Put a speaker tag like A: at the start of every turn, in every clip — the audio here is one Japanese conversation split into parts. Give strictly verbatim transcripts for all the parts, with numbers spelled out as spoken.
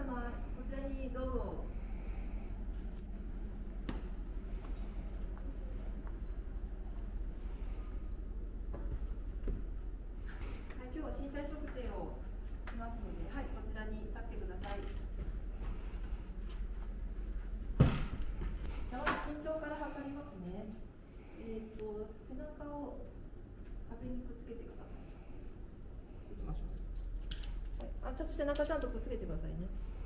A: 様、こちらにどうぞ。はい、今日は身体測定をしますので、はい、こちらに立ってください。では身長から測りますね。えっ、ー、と背中を壁にくっつけてください。はい、あ、ちょっと背中ちゃんとくっつけてくださいね。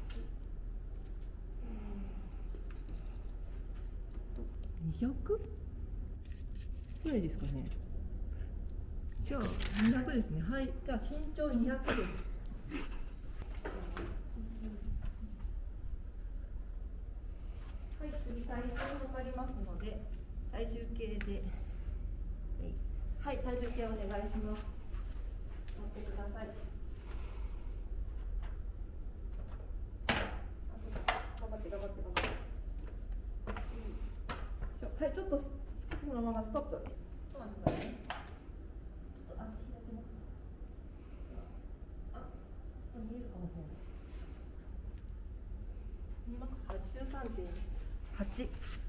A: にひゃくぐらいですかね。じゃあにひゃくですね。はい、じゃあ身長にひゃくです。はい、次体重を測りますので、体重計で、はい、体重計お願いします。乗ってください。頑張って頑張って頑張って。はい、ちょっと、ちょっとそのままストップ。そうなんですね。ちょっと足開けます。あ、ちょっと見えるかもしれない。見えますか？はちじゅうさんてんはち。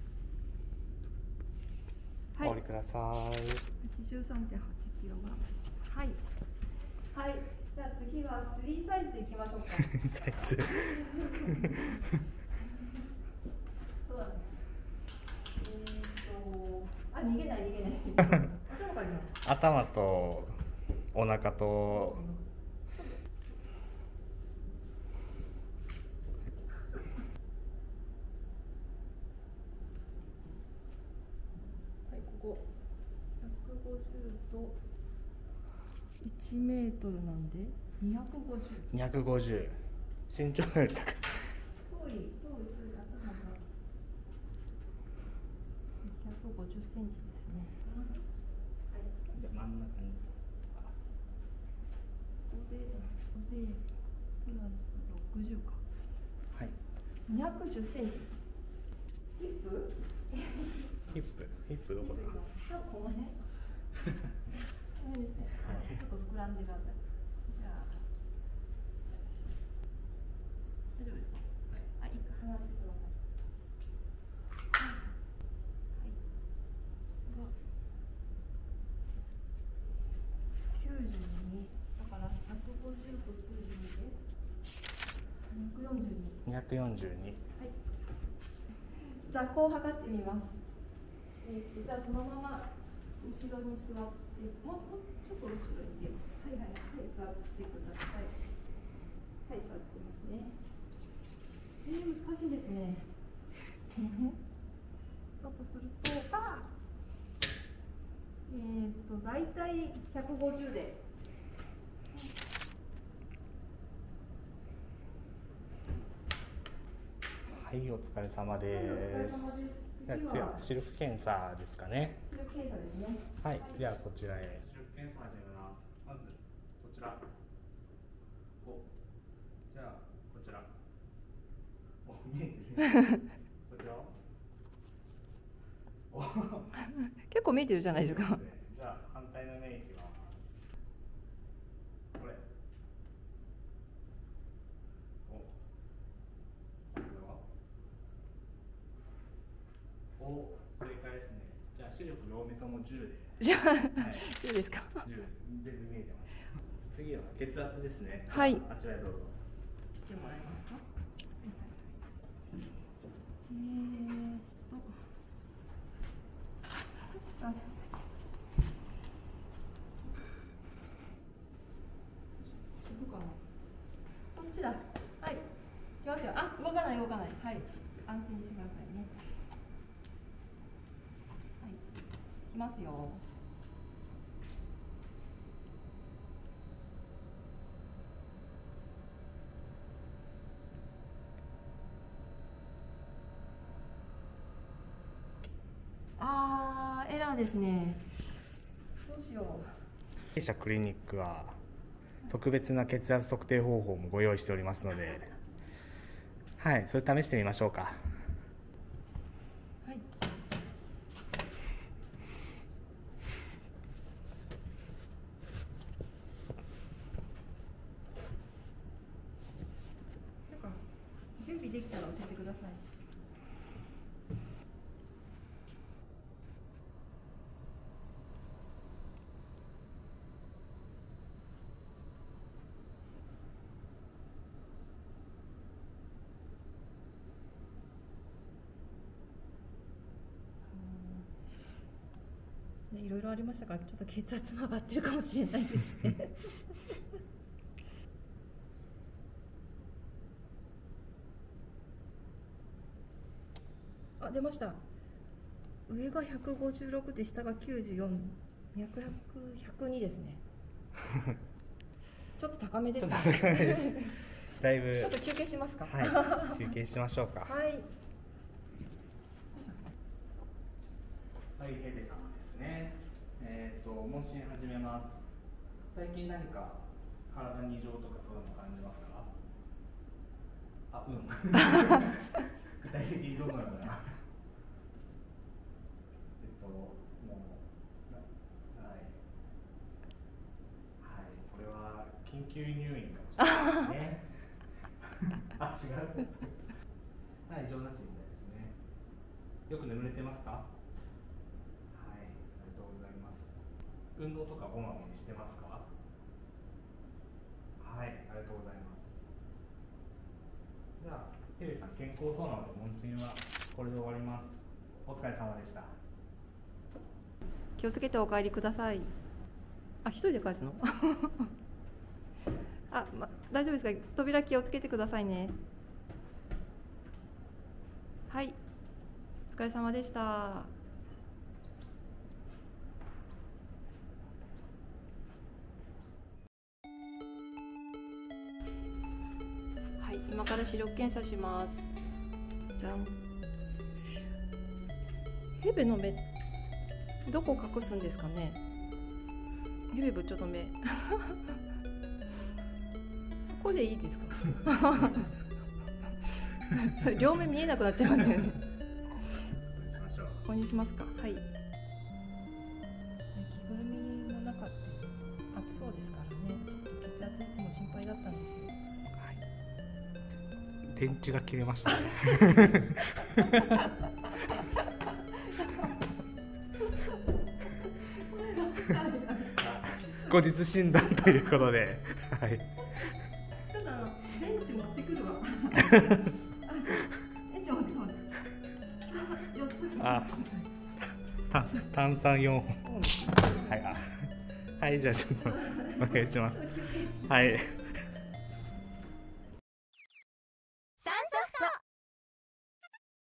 B: お降りください。は
A: ちじゅうさんてんはちキログラムです。はい。はい。じゃあ次はスリーサイズいきましょうか。サイズ。そうだね。えーと、あ、逃げない逃げない。頭からいきます。
B: 頭とお腹と。
A: ひゃくごじゅうといちメートルなんでにひゃくごじゅう。
B: にひゃくごじゅう。身長より高い。
A: 遠い遠い遠い頭がにひゃくごじゅっセンチですね。はい。
B: じゃ真ん中に。
A: ここでここでプラスろくじゅうか。
B: はい。
A: にひゃくじゅっセンチ。ヒップ？
B: ヒップヒップどこだ？
A: この辺？この辺ですね。はい。ちょっと膨らんでるあたり。じゃあ大丈夫ですか？はい。あ、いいか離してください。はい。がきゅうじゅうにだからひゃくごじゅうときゅうじゅうにでにひゃくよんじゅうに。
B: にひゃくよんじゅうに。
A: はい。座高を測ってみます。えー、とじゃあそのまま後ろに座って、もう、もうちょっと後ろに出ます。はいはいはい、座ってください。はい、座ってますね。えー、難しいですね。だとすると、あえー、と大体ひゃくごじゅうで。
B: はい、お疲れ様です。はい、お疲れ様です。じゃあ次は視力検査ですかね。
A: 視力検査ですね。
B: はい、ではこちらへ。視力検査始めます。まずこちら。お、じゃあこちら。お、見えてる。こちら。お。
A: 結構見えてるじゃないですか。
B: じゃあ反対の目いきます。これ。お、正解ですね。じゃあ視力両目ともじゅうで。
A: じゃあ、はい、じゅうですか。
B: じゅう、全部見えてます。次は血圧ですね。
A: はい。
B: あちらへどうぞ。
A: 来てもらえますか。えーっと。あ、どこかな。こっちだ。はい。来ますよ。あ、動かない動かない。はい。安静にしてくださいね。はい。来ますよ。あー、エラーですね。どうしよう。
B: 弊社クリニックは特別な血圧測定方法もご用意しておりますので、はい、それ試してみましょうか。
A: はい。なんか準備できたら教えてください。ね、いろいろありましたから、ちょっと血圧も上がってるかもしれないですね。あ、出ました。上がひゃくごじゅうろくで下がきゅうじゅうよん、ひゃく、ひゃくにですね。ちょっと高めですね。
B: だいぶ。
A: ちょっと休憩しますか。
B: はい、休憩しましょうか。
A: はい。
B: はい、ヘベ様ですね。えっ、ー、と問診始めます。最近何か体に異常とかそういうの感じますか？あ、うん。具体的にどのような。えっともうはいはい、これは緊急入院かもしれないですね。あ、違うんですけど。はい、異常なしみたいですね。よく眠れてますか？運動とかこまめにしてますか？はい、ありがとうございます。じゃあ、ヘビさん、健康そうなので問診はこれで終わります。お疲れ様でした。
A: 気をつけてお帰りください。あ、一人で帰すの？あ、ま、大丈夫ですか？扉気をつけてくださいね。はい、お疲れ様でした。今から視力検査します。じゃん。ヘベの目どこ隠すんですかね。ヘベぶっちょと目そこでいいですか？それ両目見えなくなっちゃいますよね。ここにしますか。はい。着ぐるみの中って暑そうですからね。血圧いつも心配だったんですよ。
B: 電池が切れましたね。後日診断ということで、はい。
A: ちょっとあの電池持ってくるわ。電池持ってくる。四つ。あ、
B: 炭酸四本。はい、あ、はい、じゃあちょっとお願いします。はい。